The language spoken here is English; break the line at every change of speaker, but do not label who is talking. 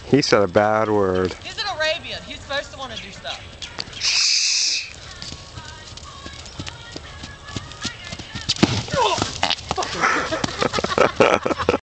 He said a bad word.
He's an Arabian. He's supposed to want to do stuff.